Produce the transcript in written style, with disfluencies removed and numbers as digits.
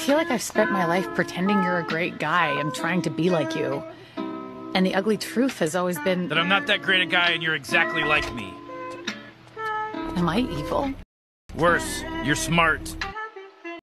feel like I've spent my life pretending you're a great guy and trying to be like you. And the ugly truth has always been that I'm not that great a guy and you're exactly like me. Am I evil? Worse, you're smart.